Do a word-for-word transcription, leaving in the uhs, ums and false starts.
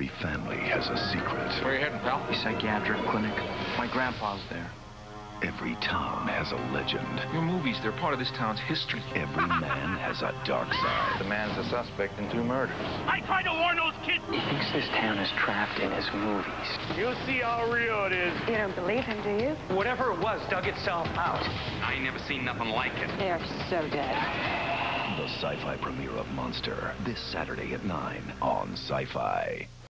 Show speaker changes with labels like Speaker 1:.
Speaker 1: Every family has a secret.
Speaker 2: Where are you heading, pal?
Speaker 3: A psychiatric clinic. My grandpa's there.
Speaker 1: Every town has a legend.
Speaker 2: Your movies, they're part of this town's history.
Speaker 1: Every man has a dark side.
Speaker 2: The man's a suspect in two murders.
Speaker 4: I tried to warn those kids.
Speaker 3: He thinks this town is trapped in his movies.
Speaker 4: You'll see how real it is.
Speaker 5: You don't believe him, do you?
Speaker 6: Whatever it was dug itself out.
Speaker 4: I ain't never seen nothing like it.
Speaker 5: They're so dead.
Speaker 1: The sci-fi premiere of Monster, this Saturday at nine on SciFi.